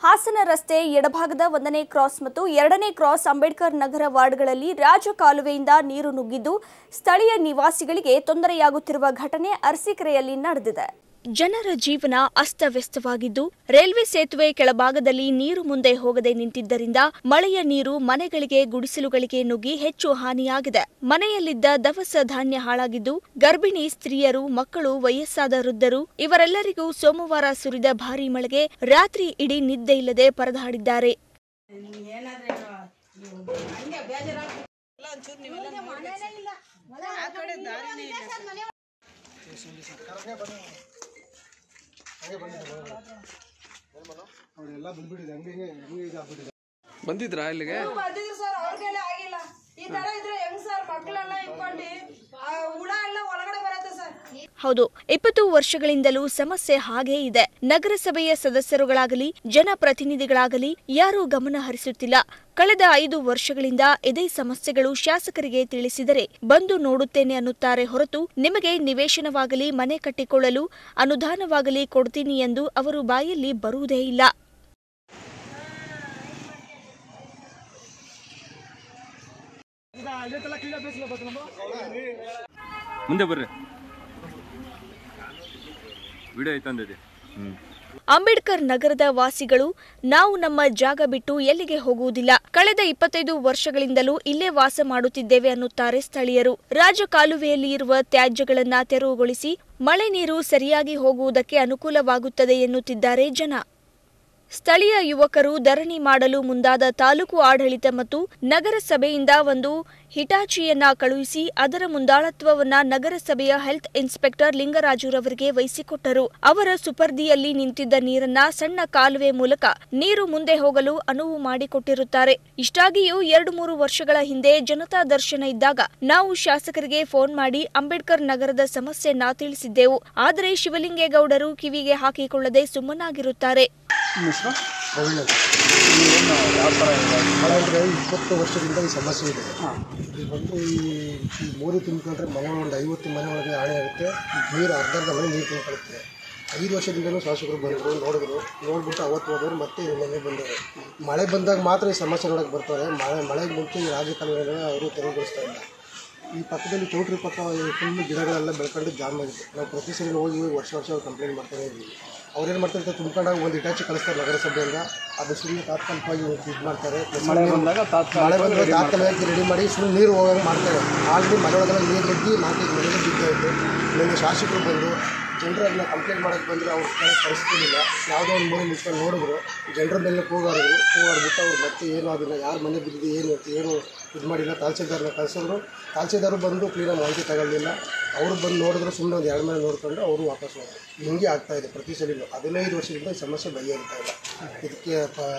ಹಾಸನ ರಸ್ತೆ ಎಡಭಾಗದ 1ನೇ ಕ್ರಾಸ್ ಮತ್ತು 2ನೇ ಕ್ರಾಸ್ ಅಂಬೇಡ್ಕರ್ ನಗರ ವಾರ್ಡ್ಗಳಲ್ಲಿ ರಾಜಕಾಲುವೆಯಿಂದ ನೀರು ನುಗ್ಗಿದ್ದು ಸ್ಥಳೀಯ ನಿವಾಸಿಗಳಿಗೆ ತೊಂದರೆಯಾಗುತ್ತಿರುವ ಘಟನೆ ಅರಸೀಕೆರೆಯಲ್ಲಿ ನಡೆದಿದೆ. ಜನರ ಜೀವನ ಅಸ್ತವ್ಯಸ್ತವಾಗಿದ್ದು ರೈಲ್ವೆ ಸೇತುವೆ ಕೆಳಭಾಗದಲ್ಲಿ ನೀರು ಮುಂದೆ ಹೋಗದೆ ನಿಂತಿದ್ದರಿಂದ ಮಳೆಯ ನೀರು ಮನೆಗಳಿಗೆ ಗುಡಿಸಲುಗಳಿಗೆ ನುಗ್ಗಿ ಹೆಚ್ಚು ಹಾನಿಯಾಗಿದೆ. ಮನೆಯಲ್ಲಿದ್ದ ದವಸ ಧಾನ್ಯ ಹಾಳಾಗಿದ್ದು ಗರ್ಭಿಣಿ ಸ್ತ್ರೀಯರು, ಮಕ್ಕಳು, ವಯಸ್ಸಾದ ವೃದ್ಧರು ಇವರೆಲ್ಲರಿಗೂ ಸೋಮವಾರ ಸುರಿದ ಭಾರೀ ಮಳೆಗೆ ರಾತ್ರಿ ಇಡೀ ನಿದ್ದೆ ಇಲ್ಲದೆ ಪರದಾಡಿದ್ದಾರೆ. ಬಂದಿದ್ರಾ ಇಲ್ಲಿಗೆ? ಹೌದು, 20 ವರ್ಷಗಳಿಂದಲೂ ಸಮಸ್ಯೆ ಹಾಗೇ ಇದೆ. ನಗರಸಭೆಯ ಸದಸ್ಯರುಗಳಾಗಲಿ ಜನಪ್ರತಿನಿಧಿಗಳಾಗಲಿ ಯಾರೂ ಗಮನ ಹರಿಸುತ್ತಿಲ್ಲ. ಕಳೆದ 5 ವರ್ಷಗಳಿಂದ ಇದೇ ಸಮಸ್ಯೆಗಳು ಶಾಸಕರಿಗೆ ತಿಳಿಸಿದರೆ ಬಂದು ನೋಡುತ್ತೇನೆ ಅನ್ನುತ್ತಾರೆ ಹೊರತು ನಿಮಗೆ ನಿವೇಶನವಾಗಲಿ ಮನೆ ಕಟ್ಟಿಕೊಳ್ಳಲು ಅನುದಾನವಾಗಲಿ ಕೊಡ್ತೀನಿ ಎಂದು ಅವರು ಬಾಯಲ್ಲಿ ಬರುವುದೇ ಇಲ್ಲ. ಮುಂದೆ ಬರ್ರಿ, ವಿಡಿಯೋ ಐತಂದಿದೆ. ಅಂಬೇಡ್ಕರ್ ನಗರದ ವಾಸಿಗಳು ನಾವು ನಮ್ಮ ಜಾಗ ಬಿಟ್ಟು ಎಲ್ಲಿಗೆ ಹೋಗುವುದಿಲ್ಲ. ಕಳೆದ 25 ವರ್ಷಗಳಿಂದಲೂ ಇಲ್ಲೇ ವಾಸ ಮಾಡುತ್ತಿದ್ದೇವೆ ಅನ್ನುತ್ತಾರೆ ಸ್ಥಳೀಯರು. ರಾಜಕಾಲುವೆಯಲ್ಲಿ ಇರುವ ತ್ಯಾಜ್ಯಗಳನ್ನು ತೆರವುಗೊಳಿಸಿ ಮಳೆ ನೀರು ಸರಿಯಾಗಿ ಹೋಗುವುದಕ್ಕೆ ಅನುಕೂಲವಾಗುತ್ತದೆ ಎನ್ನುತ್ತಿದ್ದಾರೆ ಜನ. ಸ್ಥಳೀಯ ಯುವಕರು ಧರಣಿ ಮಾಡಲು ಮುಂದಾದ ತಾಲೂಕು ಆಡಳಿತ ಮತ್ತು ನಗರಸಭೆಯಿಂದ ಒಂದು ಹಿಟಾಚಿಯನ್ನ ಕಳುಹಿಸಿ ಅದರ ಮುಂದಾಳತ್ವವನ್ನ ನಗರಸಭೆಯ ಹೆಲ್ತ್ ಇನ್ಸ್ಪೆಕ್ಟರ್ ಲಿಂಗರಾಜುರವರಿಗೆ ವಹಿಸಿಕೊಟ್ಟರು. ಅವರ ಸುಪರ್ದಿಯಲ್ಲಿ ನಿಂತಿದ್ದ ನೀರನ್ನ ಸಣ್ಣ ಕಾಲುವೆ ಮೂಲಕ ನೀರು ಮುಂದೆ ಹೋಗಲು ಅನುವು ಮಾಡಿಕೊಟ್ಟಿರುತ್ತಾರೆ. ಇಷ್ಟಾಗಿಯೂ 2-3 ವರ್ಷಗಳ ಹಿಂದೆ ಜನತಾ ದರ್ಶನ ಇದ್ದಾಗ ನಾವು ಶಾಸಕರಿಗೆ ಫೋನ್ ಮಾಡಿ ಅಂಬೇಡ್ಕರ್ ನಗರದ ಸಮಸ್ಯೆಯನ್ನ ತಿಳಿಸಿದ್ದೆವು. ಆದರೆ ಶಿವಲಿಂಗೇಗೌಡರು ಕಿವಿಗೆ ಹಾಕಿಕೊಳ್ಳದೆ ಸುಮ್ಮನಾಗಿರುತ್ತಾರೆ. 20 ವರ್ಷದಿಂದ ಈ ಸಮಸ್ಯೆ ಇದೆ. ಇದು ಬಂದು ಈ ಮೋರಿ ತುಂಬಿಕೊಂಡ್ರೆ ಮನೆ ಒಂದು 50 ಮನೆ ಒಳಗೆ ಹಾನಿ ಆಗುತ್ತೆ. ನೀರು ಅರ್ಧ ಮನೆ ನೀರು ತುಂಬಿಕೊಳ್ಳುತ್ತೆ. 5 ವರ್ಷದಿಂದಲೂ ಶಾಸಕರು ಬಂದರು, ನೋಡ್ಬಿಟ್ಟು ಅವತ್ತು ಹೋದವರು ಮತ್ತೆ ಮನೆ ಬಂದವರು. ಮಳೆ ಬಂದಾಗ ಮಾತ್ರ ಈ ಸಮಸ್ಯೆ ನೋಡೋಕೆ ಬರ್ತಾರೆ. ಮಳೆಗೆ ಮುಂಚೆ ಈ ರಾಜಕಾಲುವೆಗಳನ್ನ ಅವರು ತೆರವುಗೊಳಿಸ್ತಾ ಇಲ್ಲ. ಈ ಪಕ್ಕದಲ್ಲಿ ಚೌಟ್ರಿ ಪಕ್ಕ ಫುಲ್ ಗಿಡಗಳೆಲ್ಲ ಬೆಳ್ಕೊಂಡು ಜಾಮ್ ಆಗಿದೆ. ನಾವು ಪ್ರತಿ ಸಲ ಹೋಗಿ ವರ್ಷ ಕಂಪ್ಲೇಂಟ್ ಮಾಡ್ತಾನೆ ಇದ್ದೀವಿ. ಅವ್ರೇನು ಮಾಡ್ತಾರೆ, ತುಂಬ್ಕೊಂಡಾಗ ಒಂದು ಇಟಾಚಿ ಕಳಿಸ್ತಾರೆ ನಗರಸಭೆಯಿಂದ. ಅದು ಸುಮ್ಮನೆ ತಾತ್ಕಾಲಿಕವಾಗಿ ಇದು ಮಾಡ್ತಾರೆ. ಮಳೆ ಬಂದಾಗ ತಾತ್ಕಾಲಿಕವಾಗಿ ರೆಡಿ ಮಾಡಿ ಸುಮ್ಮನೆ ನೀರು ಹೋಗೋದು ಮಾಡ್ತಾರೆ. ಆಲ್ರೆಡಿ ಮನೆ ಒಳಗೆಲ್ಲ ನೀರು ನುಗ್ಗಿ 4 ಮನೆಗೆ ಬಿದ್ದಾಯಿತು. ನಿನ್ನೆ ಶಾಸಕರು ಬಂದು ಜನರನ್ನ ಕಂಪ್ಲೇಂಟ್ ಮಾಡೋಕ್ಕೆ ಬಂದರೆ ಅವ್ರು ಕಳಿಸ್ತಿರಲಿಲ್ಲ. ಯಾವುದೋ ಒಂದು ಮೂರು ನಿಂತ್ಕೊಂಡು ನೋಡಿದ್ರು, ಜನರ ಮೇಲೆ ಕೂಗಾಡಿಬಿಟ್ಟು ಅವ್ರು ಮತ್ತೆ ಏನೂ ಆಗಿಲ್ಲ, ಯಾರು ಮನೆ ಬಿದ್ದಿದೆ ಏನು ಇದು ಮಾಡಿಲ್ಲ. ತಹಸೀಲ್ದಾರ್ನ ಕಳಿಸಿದ್ರು. ತಹಸೀಲ್ದಾರು ಬಂದು ಕ್ಲೀನಾಗಿ ಮಾಹಿತಿ ತಗೊಳ್ಳಿಲ್ಲ. ಅವರು ಬಂದು ನೋಡಿದ್ರು, ಸುಮ್ಮನೆ ಒಂದು 2 ಮನೆ ನೋಡಿಕೊಂಡು ಅವರು ವಾಪಸ್ ಹೋದರು. ಹಿಂಗೆ ಆಗ್ತಾಯಿದೆ ಪ್ರತಿ ಸಲ. 15 ವರ್ಷದಿಂದ ಈ ಸಮಸ್ಯೆ ಬಗೆಹರಿತಾ ಇಲ್ಲ. ಇದಕ್ಕೆ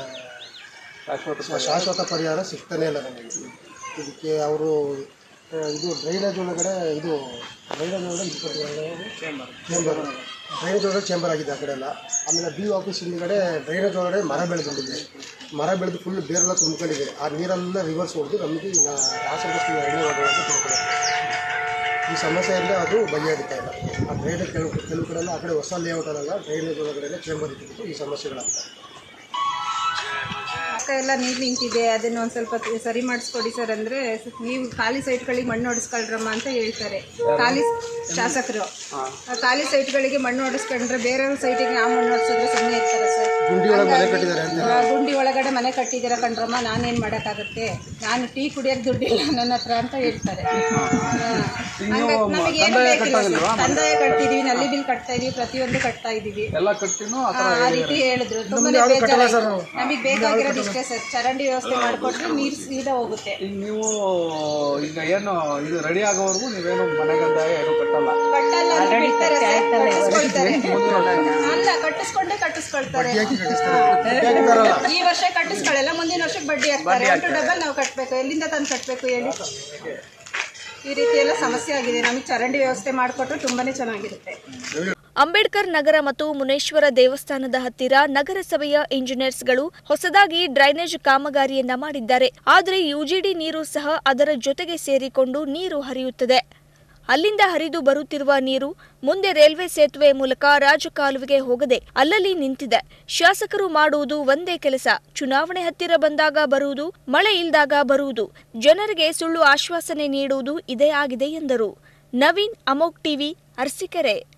ಶಾಶ್ವತ ಪರಿಹಾರ ಸಿಗ್ತಾನೇ ಇಲ್ಲ ನಮಗೆ. ಇದಕ್ಕೆ ಅವರು ಇದು ಡ್ರೈನೇಜ್ ಒಳಗಡೆ ಚೇಂಬರ್ ಆಗಿದೆ ಆ ಕಡೆ ಎಲ್ಲ. ಆಮೇಲೆ BO ಆಫೀಸ್ ಹಿಂದುಗಡೆ ಡ್ರೈನೇಜ್ ಒಳಗಡೆ ಮರ ಬೆಳೆದು ಫುಲ್ ಬೇರೆಲ್ಲ ತುಂಬ್ಕೊಂಡಿದೆ. ಆ ನೀರೆಲ್ಲ ರಿವರ್ಸ್ ಹೊಡೆದು ನಮಗೆ ಹಾಸನ ಎಣ್ಣೆ ಒಳಗೆ ತುಂಬಿಕೊಳ್ಳುತ್ತೆ. ಈ ಸಮಸ್ಯೆಯಿಂದ ಅದು ಬಗೆಹರಿತಾ ಇಲ್ಲ. ಆ ಡ್ರೈನೇಜ್ ಕೆಲವು ಕಡೆ ಎಲ್ಲ ಆ ಕಡೆ ಹೊಸ ಲೇಔಟ್ ಅಲ್ಲ, ಡ್ರೈನೇಜ್ ಒಳಗಡೆ ಚೇಂಬರ್ ಇಟ್ಬಿಟ್ಟು ಈ ಸಮಸ್ಯೆಗಳಾಗ್ತವೆ. ಎಲ್ಲ ನೀರು ನಿಂತಿದೆ, ಅದನ್ನು ಒಂದು ಸ್ವಲ್ಪ ಸರಿ ಮಾಡಿಸ್ಕೊಡಿ ಸರ್ ಅಂದರೆ, ನೀವು ಖಾಲಿ ಸೈಟ್ಗಳಿಗೆ ಮಣ್ಣು ಹೊಡಿಸ್ಕೊಳ್ರಮ್ಮ ಅಂತ ಹೇಳ್ತಾರೆ ಖಾಲಿ ಶಾಸಕರು. ಖಾಲಿ ಸೈಟ್ಗಳಿಗೆ ಮಣ್ಣು ಹೊಡಿಸ್ಕೊಂಡ್ರೆ ಬೇರೆಯವ್ರ ಸೈಟಿಗೆ ನಾವು ಮಣ್ಣು ಹೊಡಿಸಿದ್ರೆ ಸುಮ್ಮನೆ ಇರ್ತಾರೆ ಸರ್. ಗುಂಡಿ ಒಳಗಡೆ ಮನೆ ಕಟ್ಟಿದ್ದೀರ ಕಣ್ರಮ್ಮ, ನಾನೇನು ಮಾಡೋಕ್ಕಾಗುತ್ತೆ, ನಾನು ಟೀ ಕುಡಿಯೋಕ್ಕೆ ದುಡ್ಡಿಲ್ಲ ನನ್ನ ಹತ್ರ ಅಂತ ಹೇಳ್ತಾರೆ. ನಮಗೇನು ಬೇಕಿಲ್ಲ ಸರ್, ಕಂದಾಯ ಕಟ್ತಿದ್ದೀವಿ, ನಲ್ಲಿ ಬಿಲ್ ಕಟ್ತಾ ಇದೀವಿ, ಪ್ರತಿಯೊಂದು ಕಟ್ತಾ ಇದ್ದೀವಿ. ಆ ರೀತಿ ಹೇಳಿದ್ರು. ತುಂಬಾ ಬೇಜಾರು. ನಮಗೆ ಬೇಕಾಗಿರೋದು ಇಷ್ಟೇ ಸರ್, ಚರಂಡಿ ವ್ಯವಸ್ಥೆ ಮಾಡಿಕೊಟ್ರೆ ನೀರು ಸೀದಾ ಹೋಗುತ್ತೆ. ನೀವು ಈಗ ಏನು ಇದು ರೆಡಿ ಆಗೋವರೆಗೂ ನೀವೇನು ಮನೆಗಂದಾಯ ಏನು ಕಟ್ಟಲ್ಲ? ಅಲ್ಲ, ಕಟ್ಟಿಸ್ಕೊಳ್ತಾರೆ. ಈ ವರ್ಷ ಕಟ್ಟಿಸ್ಕೊಳ್ಳಲ್ಲ, ಮುಂದಿನ ವರ್ಷಕ್ಕೆ ಬಡ್ಡಿ ಹಾಕ್ತಾರೆ. 2 ಡಬಲ್ ನಾವು ಕಟ್ಟಬೇಕು. ಎಲ್ಲಿಂದ ತಂದು ಕಟ್ಟಬೇಕು ಹೇಳಿ? ಈ ರೀತಿ ಎಲ್ಲ ಸಮಸ್ಯೆ ಆಗಿದೆ. ನಮಗೆ ಚರಂಡಿ ವ್ಯವಸ್ಥೆ ಮಾಡಿಕೊಟ್ರೆ ತುಂಬಾನೇ ಚೆನ್ನಾಗಿರುತ್ತೆ. ಅಂಬೇಡ್ಕರ್ ನಗರ ಮತ್ತು ಮುನೇಶ್ವರ ದೇವಸ್ಥಾನದ ಹತ್ತಿರ ನಗರಸಭೆಯ ಇಂಜಿನಿಯರ್ಸ್ಗಳು ಹೊಸದಾಗಿ ಡ್ರೈನೇಜ್ ಕಾಮಗಾರಿಯನ್ನ ಮಾಡಿದ್ದಾರೆ. ಆದರೆ UGD ನೀರು ಸಹ ಅದರ ಜೊತೆಗೆ ಸೇರಿಕೊಂಡು ನೀರು ಹರಿಯುತ್ತದೆ. ಅಲ್ಲಿಂದ ಹರಿದು ಬರುತ್ತಿರುವ ನೀರು ಮುಂದೆ ರೈಲ್ವೆ ಸೇತುವೆ ಮೂಲಕ ರಾಜಕಾಲುವೆಗೆ ಹೋಗದೆ ಅಲ್ಲಲ್ಲಿ ನಿಂತಿದೆ. ಶಾಸಕರು ಮಾಡುವುದು ಒಂದೇ ಕೆಲಸ, ಚುನಾವಣೆ ಹತ್ತಿರ ಬಂದಾಗ ಬರುವುದು, ಮಳೆ ಇಲ್ದಾಗ ಬರುವುದು, ಜನರಿಗೆ ಸುಳ್ಳು ಆಶ್ವಾಸನೆ ನೀಡುವುದು ಇದೇ ಆಗಿದೆ ಎಂದರು. ನವೀನ್, ಅಮೋಕ್ ಟಿವಿ, ಅರಸೀಕೆರೆ.